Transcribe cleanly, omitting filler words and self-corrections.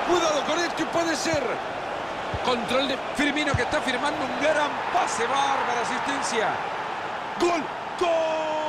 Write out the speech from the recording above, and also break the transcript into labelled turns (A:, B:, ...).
A: Cuidado con esto, puede ser. Control de Firmino, que está firmando un gran pase. Bárbara asistencia. ¡Gol! ¡Gol!